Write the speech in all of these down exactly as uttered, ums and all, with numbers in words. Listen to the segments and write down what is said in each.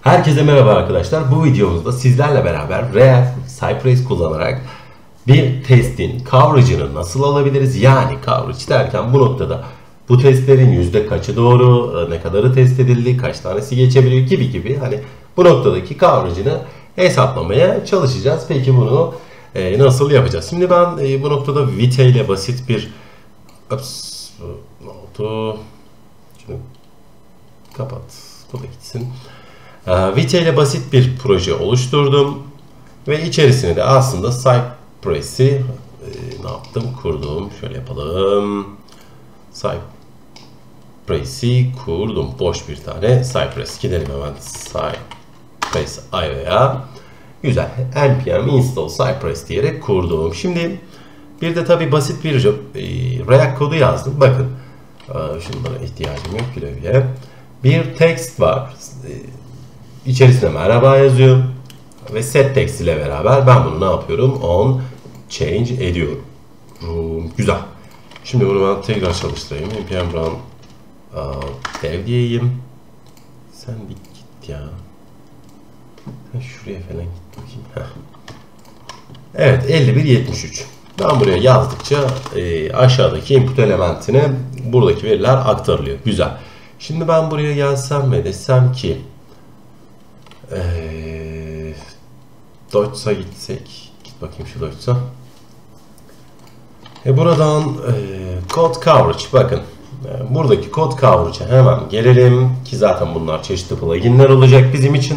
Herkese merhaba arkadaşlar. Bu videomuzda sizlerle beraber React Cypress kullanarak bir testin coverage'ını nasıl alabiliriz? Yani coverage derken bu noktada bu testlerin yüzde kaçı doğru, ne kadarı test edildi, kaç tanesi geçebiliyor gibi gibi hani bu noktadaki coverage'ını hesaplamaya çalışacağız. Peki bunu e, nasıl yapacağız? Şimdi ben e, bu noktada Vite ile basit bir Ups, ne oldu? Şunu kapat. Bu da gitsin. Vite ile basit bir proje oluşturdum ve içerisine de aslında Cypress'i e, ne yaptım? Kurdum. Şöyle yapalım. Cypress'i kurdum. Boş bir tane Cypress. Gidelim hemen Cypress I O'ya. Güzel. npm install Cypress diyerek kurdum. Şimdi bir de tabi basit bir e, React kodu yazdım. Bakın. E, şunlara ihtiyacım yok. Güle güle. Bir text var. E, İçerisine merhaba yazıyor ve set text ile beraber ben bunu ne yapıyorum? On change ediyorum. Güzel. Şimdi bunu ben tekrar çalıştırayım. npm run dev diyeyim. Sen bir git ya. Sen şuraya falan git bakayım. Heh. Evet, elli bir yetmiş üç. Ben buraya yazdıkça e, aşağıdaki input elementine buradaki veriler aktarılıyor. Güzel. Şimdi ben buraya gelsem ve desem ki Ee, Deutsch'a gitsek, git bakayım şu Deutsch'a. E buradan e, code coverage, bakın e, buradaki code coverage'a hemen gelelim ki zaten bunlar çeşitli pluginler olacak bizim için.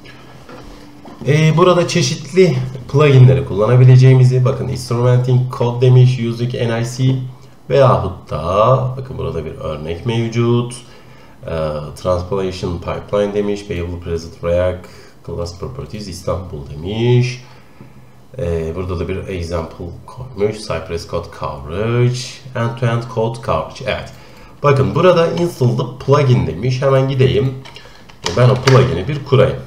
E, burada çeşitli pluginleri kullanabileceğimizi, bakın instrumenting code demiş, using N I C veyahut da bakın burada bir örnek mevcut. Uh, Transpilation Pipeline demiş, Behavioral Present React, Class Properties İstanbul demiş. Ee, burada da bir example koymuş. Cypress Code Coverage, End-to-End Code Coverage. Evet. Bakın burada Install the Plugin demiş. Hemen gideyim. Ben o plugin'i bir kurayım.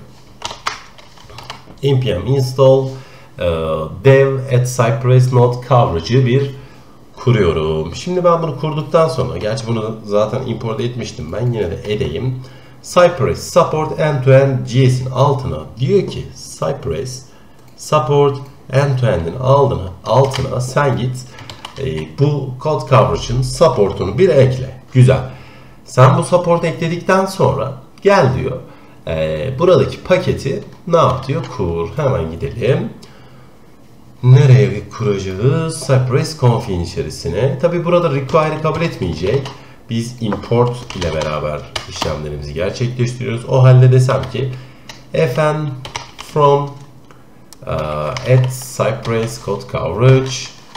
npm install uh, dev at Cypress Node Coverage'ı bir kuruyorum. Şimdi ben bunu kurduktan sonra, gerçi bunu zaten import etmiştim ben, yine de edeyim. Cypress support end-to-end J S'in altına diyor ki Cypress support end-to-end'in altına, altına sen git e, bu code coverage'ın support'unu bir ekle. Güzel. Sen bu support ekledikten sonra gel diyor. E, buradaki paketi ne yap diyor? Kur. Hemen gidelim. Nereye kuracağız? Cypress config'in içerisine. Tabi burada require'ı kabul etmeyecek. Biz import ile beraber işlemlerimizi gerçekleştiriyoruz. O halde desem ki fn from uh, at cypress code coverage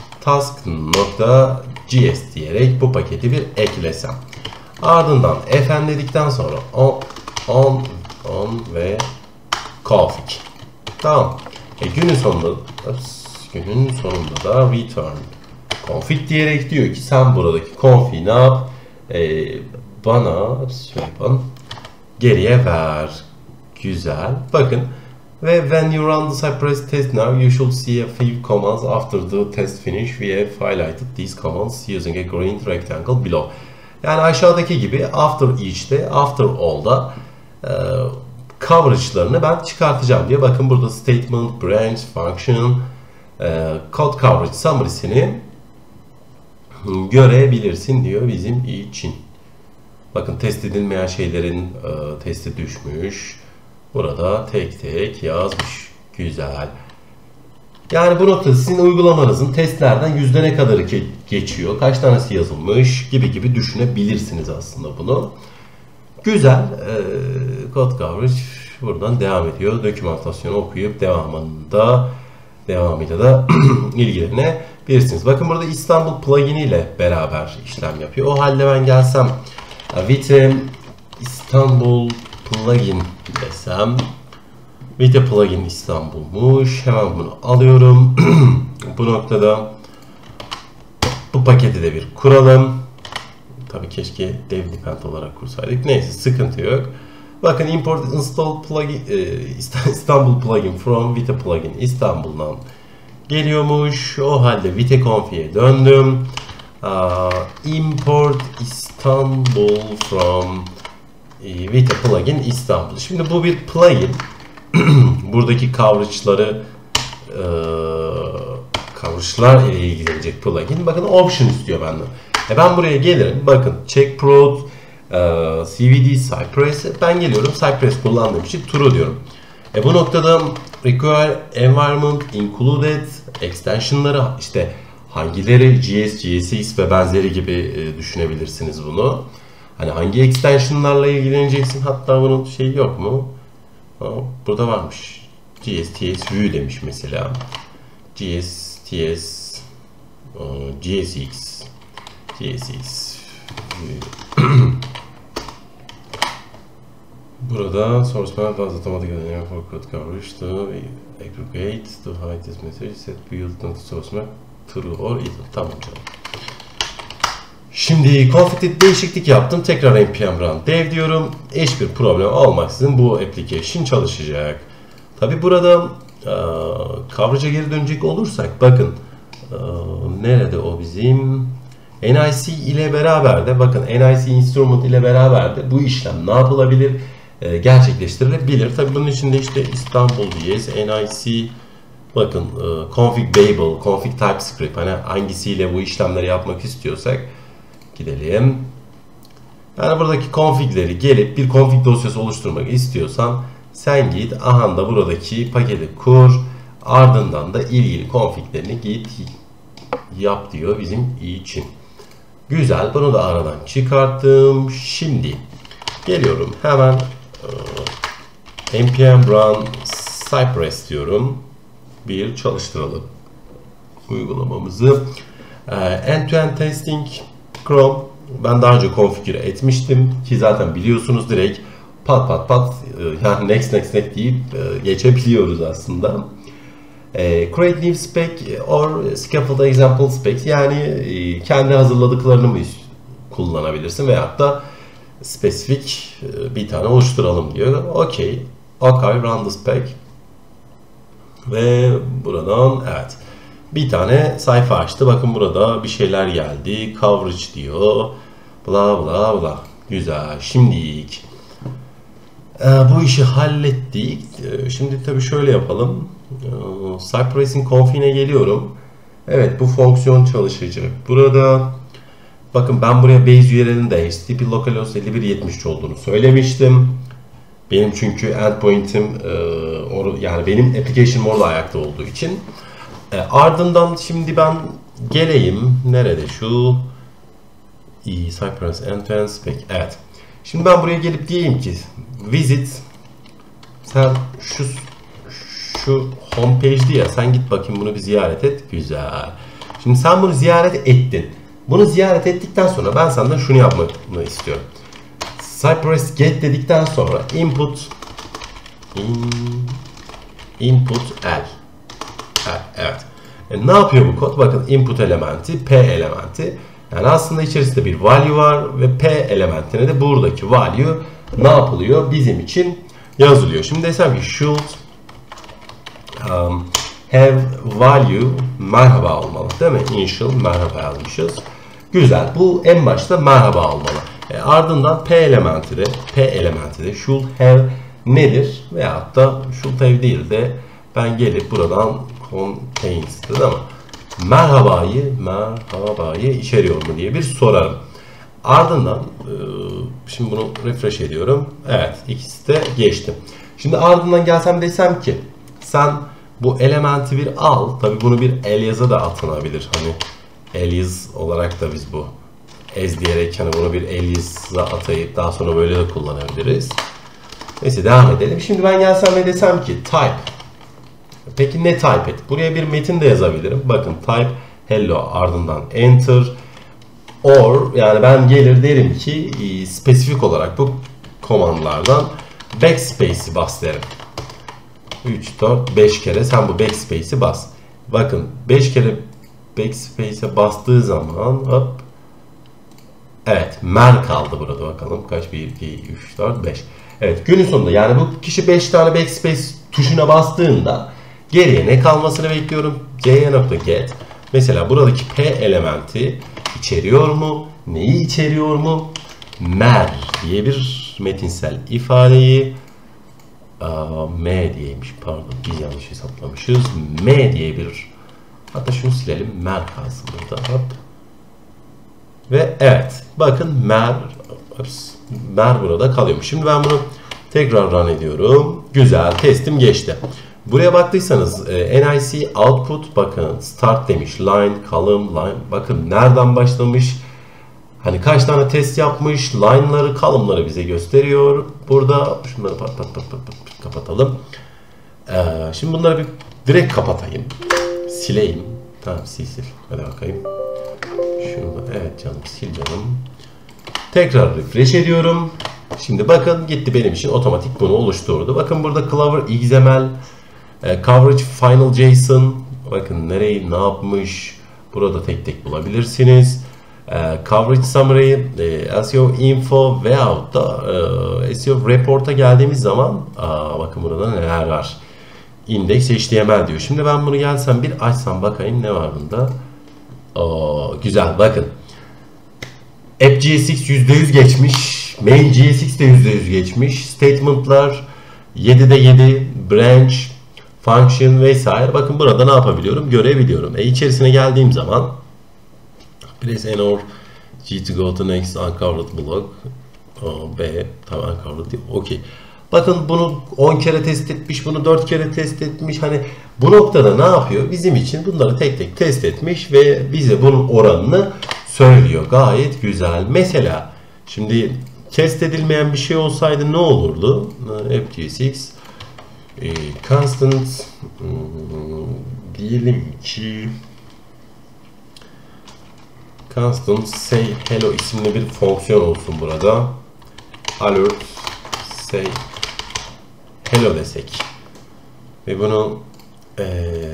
task.js diyerek bu paketi bir eklesem. Ardından fn dedikten sonra on, on, on ve config. Tamam. E, günün sonunda ups, günün sonunda da return config diyerek diyor ki sen buradaki config ne yap? Ee, bana şöyle yapalım, geriye ver. Güzel. Bakın ve when you run the Cypress test now you should see a few commands after the test finish. We have highlighted these commands using a green rectangle below. Yani aşağıdaki gibi after each'te, after all'da e, coverage'larını ben çıkartacağım diye. Bakın burada statement, branch, function, e, code coverage summary'sini görebilirsin diyor bizim için. Bakın test edilmeyen şeylerin e, testi düşmüş. Burada tek tek yazmış. Güzel. Yani bu noktada sizin uygulamanızın testlerden yüzde ne kadarı geçiyor, kaç tanesi yazılmış gibi gibi düşünebilirsiniz aslında bunu. Güzel. E, code coverage buradan devam ediyor. Dokümantasyonu okuyup devamında devamıyla da ilgilenebilirsiniz. Bakın burada İstanbul plugin ile beraber işlem yapıyor. O halde ben gelsem Vite İstanbul plugin desem, Vite plugin İstanbul'muş. Hemen bunu alıyorum. Bu noktada bu paketi de bir kuralım. Tabii keşke dev depend olarak kursaydık. Neyse, sıkıntı yok. Bakın import install plugin e, İstanbul plugin from Vite plugin İstanbul'dan geliyormuş. O halde Vite config'e döndüm. Uh, import İstanbul from with a plugin İstanbul. Şimdi bu bir plugin. Buradaki coverage'ları e, coverage'lar ile ilgilenecek plugin. Bakın option istiyor benden. E ben buraya gelirim. Bakın check prod, e, C V D, Cypress. Ben geliyorum. Cypress kullandığım için true diyorum. E bu noktada require environment included extensionları işte hangileri G S, G S X ve benzeri gibi e, düşünebilirsiniz bunu. Hani hangi extensionlarla ilgileneceksin? Hatta bunun şeyi yok mu? Ha, burada varmış. G S T S View demiş mesela. G S T S G S X G S X burada source map was automatically for code coverage to aggregate to hide this message set build not source map true or either. Tamam canım. Şimdi config'de değişiklik yaptım. Tekrar npm run dev diyorum. Hiçbir problem olmaksızın bu application çalışacak. Tabi burada e, coverage'a geri dönecek olursak bakın e, nerede o bizim N I C ile beraber de bakın N I C instrument ile beraber de bu işlem ne yapılabilir? E, gerçekleştirilebilir. Tabi bunun içinde işte İstanbul diyeceğiz. N I C bakın e, config babel, config typescript hani hangisiyle bu işlemleri yapmak istiyorsak gidelim. Yani buradaki config'leri gelip bir config dosyası oluşturmak istiyorsan sen git aha da buradaki paketi kur, ardından da ilgili config'lerini git yap diyor bizim için. Güzel, bunu da aradan çıkarttım. Şimdi geliyorum hemen e, npm run Cypress diyorum. Bir çalıştıralım uygulamamızı. E, end-to-end testing Chrome ben daha önce konfigüre etmiştim ki zaten biliyorsunuz direkt pat pat pat yani next next next deyip geçebiliyoruz aslında. Create new spec or scaffold example spec yani kendi hazırladıklarını mı kullanabilirsin veyahut da spesifik bir tane oluşturalım diyor. Okey. Okay, run the spec ve buradan evet. Bir tane sayfa açtı. Bakın burada bir şeyler geldi. Coverage diyor. Bla bla bla. Güzel. Şimdilik e, bu işi hallettik. E, şimdi tabii şöyle yapalım. E, Cypress'in config'ine geliyorum. Evet bu fonksiyon çalışacak. Burada bakın ben buraya base U R L'in de H T T P localhost elli bir yetmiş üç olduğunu söylemiştim. Benim çünkü endpoint'im e, yani benim application'ım orada ayakta olduğu için. E, ardından şimdi ben geleyim. Nerede şu? E, Cypress end-to-end spec. Evet. Şimdi ben buraya gelip diyeyim ki visit sen şu şu homepage'di ya sen git bakayım bunu bir ziyaret et. Güzel. Şimdi sen bunu ziyaret ettin. Bunu ziyaret ettikten sonra ben senden şunu yapmanı istiyorum. Cypress get dedikten sonra input in, input l. Evet. E, ne yapıyor bu kod? Bakın input elementi, p elementi. Yani aslında içerisinde bir value var ve p elementine de buradaki value ne yapılıyor? Bizim için yazılıyor. Şimdi desem ki should um, have value merhaba olmalı. Değil mi? Initial merhaba yazmışız. Güzel. Bu en başta merhaba olmalı. E, ardından p elementi de p elementi de should have nedir? Veyahut da should have değil de ben gelip buradan contains dedi ama merhabayı merhabayı içeriyor mu diye bir sorarım. Ardından e, şimdi bunu refresh ediyorum. Evet ikisi de geçti. Şimdi ardından gelsem desem ki sen bu elementi bir al. Tabi bunu bir alias'a da atanabilir. Hani alias olarak da biz bu as diyerek hani bunu bir alias'a atayıp daha sonra böyle de kullanabiliriz. Neyse devam edelim. Şimdi ben gelsem ve desem ki type. Peki ne type et? Buraya bir metin de yazabilirim. Bakın type hello ardından enter or yani ben gelir derim ki spesifik olarak bu komandlardan backspace'i bas derim. üç, dört, beş kere sen bu backspace'i bas. Bakın beş kere backspace'e bastığı zaman hop evet mer kaldı burada bakalım kaç bir, iki, üç, dört, beş. Evet günün sonunda yani bu kişi beş tane backspace tuşuna bastığında geriye ne kalmasını bekliyorum? Get. Mesela buradaki p elementi içeriyor mu? Neyi içeriyor mu? Mer diye bir metinsel ifadeyi Aa, M diyeymiş, pardon biz yanlış hesaplamışız. M diye bir, hatta şunu silelim, mer kalsın burada. Hop. Ve evet, bakın mer, ups, mer burada kalıyormuş. Şimdi ben bunu tekrar run ediyorum. Güzel, testim geçti. Buraya baktıysanız N I C output, bakın start demiş, line, column, line, bakın nereden başlamış, hani kaç tane test yapmış, line'ları, column'ları bize gösteriyor. Burada şunları pat pat pat pat, pat kapatalım. Ee, şimdi bunları bir direkt kapatayım, sileyim. Tamam, sil sil, hadi bakayım. Şunu da, evet canım, sil canım. Tekrar refresh ediyorum. Şimdi bakın gitti, benim için otomatik bunu oluşturdu. Bakın burada Clover X M L, e, Coverage Final JSON. Bakın nereyi ne yapmış. Burada tek tek bulabilirsiniz. E, Coverage Summary, e, S E O Info veyahut da e, S E O Report'a geldiğimiz zaman aa, bakın burada neler var. Index H T M L diyor. Şimdi ben bunu gelsem bir açsam, bakayım ne var bunda. Oo, güzel, bakın. App J S X yüzde yüz geçmiş. Main J S X de yüzde yüz geçmiş. Statement'lar yedide yedi. Branch, function vesaire. Bakın burada ne yapabiliyorum? Görebiliyorum. E içerisine geldiğim zaman press N or G to go to next uncovered block. O, B, tamam, uncovered değil. Okey. Bakın bunu on kere test etmiş, bunu dört kere test etmiş. Hani bu noktada ne yapıyor? Bizim için bunları tek tek test etmiş ve bize bunun oranını söylüyor. Gayet güzel. Mesela şimdi test edilmeyen bir şey olsaydı ne olurdu? App J S X e, constant hmm, diyelim ki constant say hello isimli bir fonksiyon olsun burada. Alert say hello desek ve bunu e,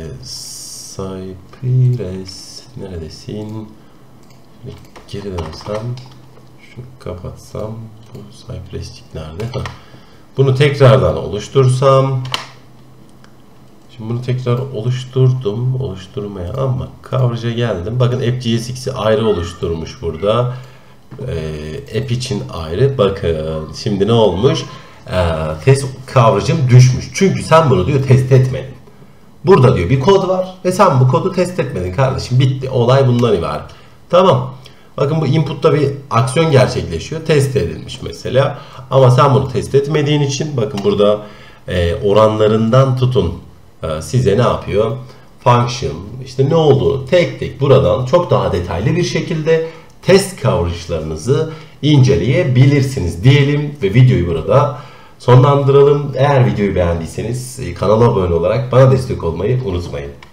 Cypress neredesin? Geri dönsem, şunu kapatsam, bu Cypress'cik nerede? Bunu tekrardan oluştursam, şimdi bunu tekrar oluşturdum, oluşturmaya ama coverage'a geldim. Bakın App J S X'i ayrı oluşturmuş burada. Ee, app için ayrı. Bakın şimdi ne olmuş? Ee, test coverage'ım düşmüş. Çünkü sen bunu diyor test etmedin. Burada diyor bir kod var ve sen bu kodu test etmedin kardeşim. Bitti. Olay bundan ibaret. Tamam. Bakın bu input'ta bir aksiyon gerçekleşiyor. Test edilmiş mesela. Ama sen bunu test etmediğin için bakın burada e, oranlarından tutun e, size ne yapıyor? Function, işte ne olduğunu tek tek buradan çok daha detaylı bir şekilde test coverage'larınızı inceleyebilirsiniz diyelim ve videoyu burada sonlandıralım. Eğer videoyu beğendiyseniz kanala abone olarak bana destek olmayı unutmayın.